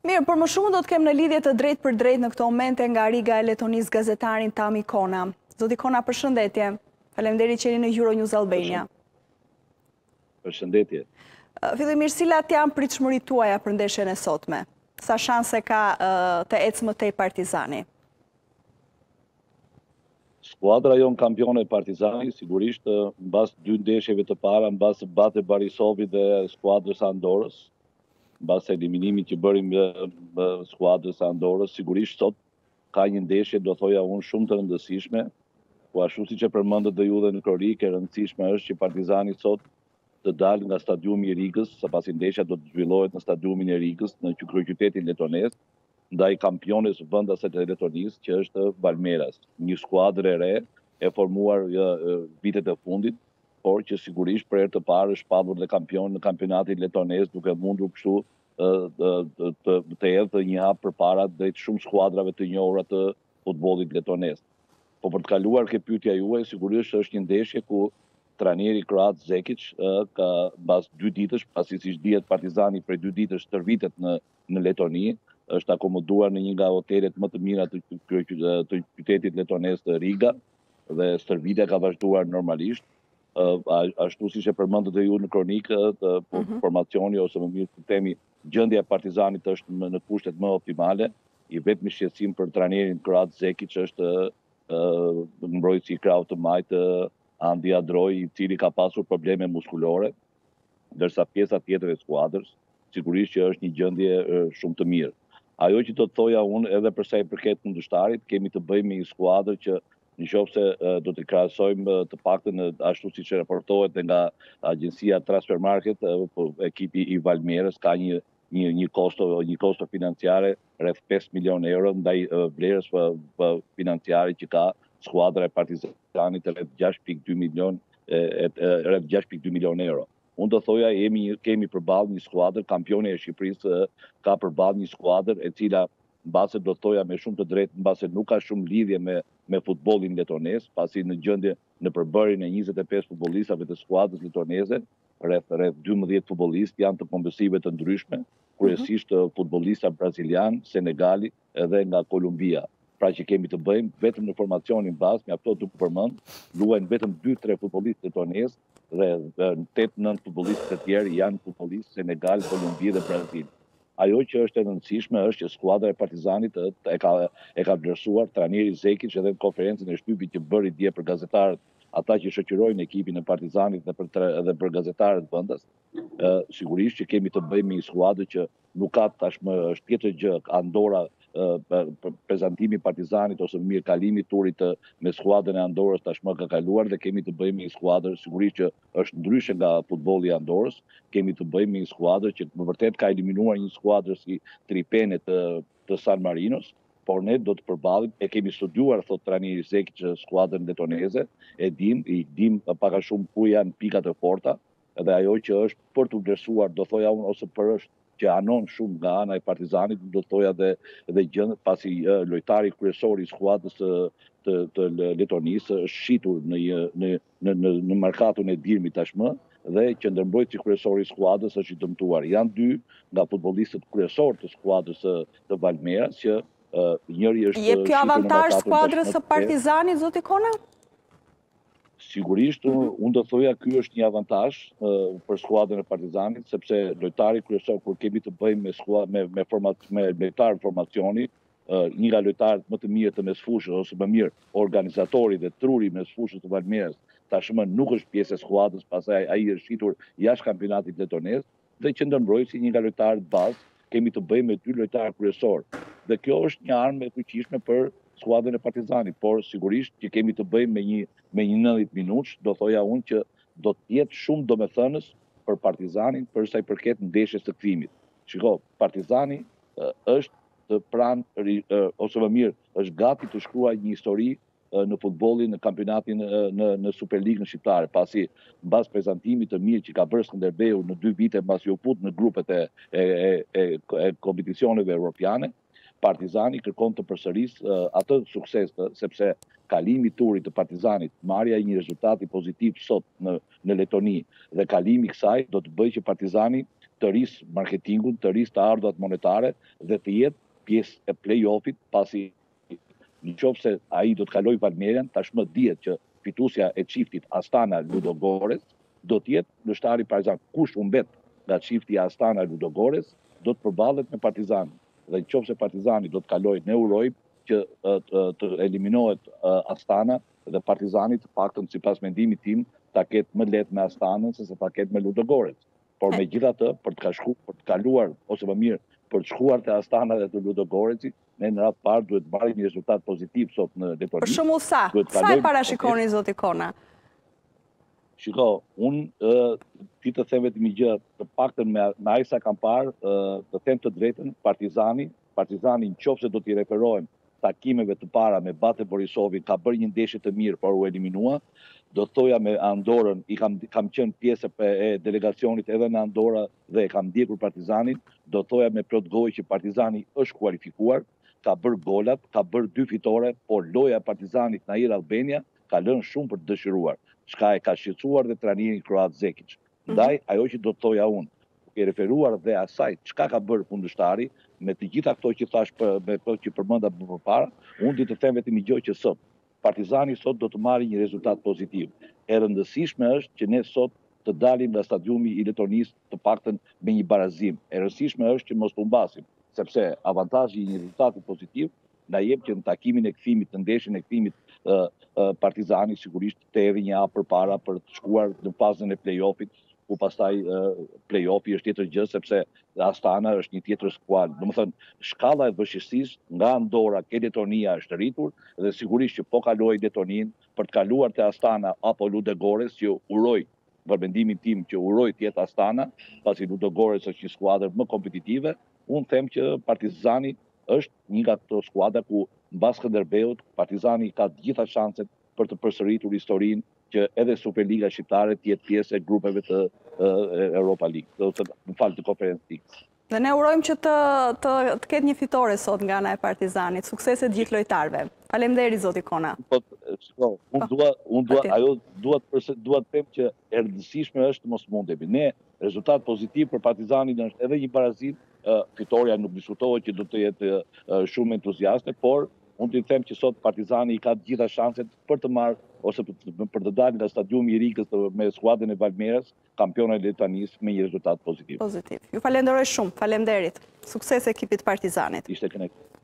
Mirë, por më shumë do të kemë në lidhje të drejtë për drejtë në këto momente nga Riga e Letonisë gazetarin Tami Kona. Zoti Kona, përshëndetje. Faleminderit që jeni në Euronews Albania. Përshëndetje. Fillimisht, cilat janë pritshmëritë tuaja për ndeshjen e sotme? Sa shanse ka të ecë më tej Partizani? Skuadra jon kampione e Partizani, sigurisht mbas dy ndeshjeve të para, mbas bate Barisovi dhe skuadrës Andorës, mbas eliminimit që bërim skuadrës Andorës, sigurisht sot ka një ndeshje, do thoja unë, shumë të rëndësishme, po ashtu siç e përmendët dhe ju dhe në kronikë, e rëndësishme është që Partizani sot të dalë nga stadiumi i Rigës, sepasi ndeshja do të zhvillohet në stadiumin e Rigës, në kryeqytetin letones, ndaj kampiones vendase të Letonisë, që është Valmeras, një skuadër e re, e formuar vitet e fundit, por që sigurisht për herë të parë është shpallur dhe kampion në kampionatin letones, duke mundur kështu të hedhë një hap përpara drejt shumë skuadrave të njohura të futbollit letones. Po për të kaluar ke pyetja juaj, sigurisht është një ndeshje ku trajneri kroat Zekic ka mbas 2 ditësh, pasi siç dihet Partizani prej 2 ditësh tërvitet në Letoni, është akomoduar në një nga hotelet më të mira të qytetit letones të Riga dhe stërvitja ka vazhduar normalisht. Ashtu siç e përmendët dhe ju në kronikë, formacioni ose më mirë të themi gjendja e Partizanit është në kushtet më optimale. I vetmi shqetësim për trajnerin kroat Zekic është mbrojtësi i krahut të majtë Andi Adroj, i cili ka pasur probleme muskulore, ndërsa pjesa tjetër e skuadrës sigurisht që është një gjendje shumë të mirë. Ajo që do të thoja unë edhe për sa i përket kundërshtarit, kemi të bëjmë me një skuadër që nëse do të krahasojmë të paktën ashtu siç raportohet nga agjencia Transfermarkt, ekipi i Valmierës ka një kosto financiare rreth 5 milionë euro ndaj vlerës financiare që ka skuadra e Partizanit rreth 6.2 milionë euro. Unë do thoja kemi përballë një skuadër, kampioni e Shqipërisë ka përballë një skuadër e cila mbase do thoja me shumë të drejtë, mbase nuk ka shumë lidhje me futbollin letones, pasi në gjendje në përbërjen e 25 futbollistave të skuadrës letoneze, rreth 12 futbollistë janë të kombësive të ndryshme, kryesisht futbollista brazilian, senegali edhe nga Kolumbia. Pra që kemi të bëjmë vetëm në formacionin bazë, mjafton të përmend, luajnë vetëm 2-3 futbollistë letonesë dhe 8-9 futbollistë të tjerë janë futbollistë Senegal, Kolumbi dhe Brazil. Ajo që është e rëndësishme është që skuadra e Partizanit e ka vlerësuar trajneri Zekic edhe në konferencën e shtypit që bëri dje për gazetarët, ata që shoqërojnë ekipin e Partizanit dhe për gazetarët vendas. Sigurisht që kemi të bëjmë një skuadër që nuk ka tashmë është tjetër gjë, Andora prezantimi Partizanit ose mirë kalimi turit me skuadrën e Andorës tashmë ka kaluar dhe kemi të bëjmë një skuadër sigurisht që është ndryshe nga futbolli i Andorës, kemi të bëjmë një skuadër që më vërtet ka eliminuar një skuadër si Tripene të San Marinos, por ne do të përballim, e kemi studiuar thot trajneri Zekic skuadrën letoneze, i dim pak a shumë ku janë pikat e forta, dhe ajo që është për të vlerësuar, do thoja unë, ose për është që anon shumë nga ana e Partizanit, do thoja dhe gjendë, pasi lojtari kryesor i skuadrës të Letonisë është shitur në markatun e dirmit tashmë, dhe qendërmbrojtësi kryesor i skuadrës është i dëmtuar. Janë 2 nga futbollistët kryesor të skuadrës të Valmeras që njëri është jep kjo avantazh skuadrës së Partizanit, zoti Kona? Sigurisht, unë do thoja ky është një avantazh për skuadrën e Partizanit, sepse lojtari kryesor kur kemi të bëjmë me lojtar formacioni, një nga lojtarët më të mirë të mesfushës ose më mirë organizatori dhe truri mesfushës të Valmierës, tashmë nuk është pjesë e skuadrës, pastaj ai është shitur jashtë kampionatit letones, dhe qendërmbrojtësi një nga lojtarët bazë, kemi të bëjmë me 2 lojtarë kryesor. Dhe kjo është një armë e fuqishme për skuadrën e Partizanit, por sigurisht që kemi të bëjmë me një 90 minutë, do thoja unë që do të jetë shumë domethënës për Partizanin për sa i përket ndeshjes së kthimit. Shiko, Partizani është të pranë ose më mirë, është gati të shkruajë një histori në futbollin, në kampionatin në Superligën shqiptare, pasi mbas prezantimit të mirë që ka bërë Skënderbeu në 2 vite mbas u fut në grupet e kompeticioneve europiane, Partizani kërkon të përsërisë atë sukses, sepse kalimi i turit të Partizanit, marrja e një rezultati pozitiv sot në Letoni dhe kalimi i kësaj do të bëjë që Partizani të risë marketingun, të risë të ardhat monetare dhe të jetë pjesë e play-offit, pasi në qoftë se ai do të kaloj Valmerian, tashmë dihet që fituesja e çiftit Astana Ludogorets do të jetë lështari Partizan. Kush humbet nga çifti Astana Ludogorets do të përballet me Partizanin. Dhe në qoftë se Partizani do të kalojë, ne urojmë që të eliminohet Astana dhe Partizani të paktën sipas mendimit tim ta ketë më lehtë me Astanën se ta ketë me Ludogorets. Por megjithatë, për të kaluar ose më mirë për të shkuar te Astana dhe te Ludogoretsi, ne në radhë parë duhet marrim një rezultat pozitiv sot në Letoni. Për shembull sa e parashikoni zoti Kona? Shiko, ti të them vetëm një gjë, të paktën me aq sa kam parë, të them të drejtën, Partizani nëse do t'i referohem takimeve të para me Bate Borisovin, ka bërë një ndeshje të mirë, por u eliminua. Do të thoja me Andorën, kam qenë pjesë e delegacionit edhe në Andorra dhe kam ndjekur Partizanin, do të thoja me plot gojë që Partizani është kualifikuar, ka bërë golat, ka bërë 2 fitore, por loja e Partizanit në Air Albania ka lënë shumë për të dëshiruar, çka e ka shqetësuar dhe trajnerin kroat Zekic. Ndaj, ajo që do të thoja unë, ke referuar dhe asaj çka ka bërë kundërshtari, me të gjitha këto që thash me këto që përmenda më përpara, unë di të them vetëm një gjë që sot Partizani sot do të marrë një rezultat pozitiv. E rëndësishme është që ne sot të dalim nga stadiumi i Letonisë të paktën me një barazim. E rëndësishme është që mos humbasim, sepse avantazhi i një rezultati pozitiv na jep që në takimin e kthimit, në ndeshjen e kthimit Partizani sigurisht të hedhë një hap përpara për të shkuar në fazën e play-offit, ku pastaj play-offi është tjetër gjë, sepse Astana është një tjetër skuadër. Domethënë, shkalla e vështirësisë nga Andorra ke Letonia është rritur dhe sigurisht që po kaloj Letonin për të kaluar te Astana apo Ludogorets, që uroj, për mendimin tim që uroj të jetë Astana, pasi Ludogorets është një skuadër më kompetitive, unë them që Partizani është një nga ato skuadra ku mbas Skënderbeut Partizani ka të gjitha shanset për të përsëritur historinë që edhe Superliga Shqiptare të jetë pjesë e grupeve të Europa League, të Conference League. Dhe ne urojmë që të ketë një fitore sot nga ana e Partizanit, suksese të gjithë lojtarëve. Faleminderit zoti Kona. Ajo dua të them që e rëndësishme është mos mundemi. Ne rezultat pozitiv për Partizanin është edhe një barazim, fitoria nuk diskutohet që do të jetë shumë entuziaste, por unë të them që sot Partizani ka të gjitha shanset për të marrë ose për të dalë nga stadiumi i Rikës me skuadrën e Valmieras, kampiona e Letonisë me një rezultat pozitiv. Ju falenderoj shumë, faleminderit. Sukses ekipit Partizanit. Ishte kënaqësi.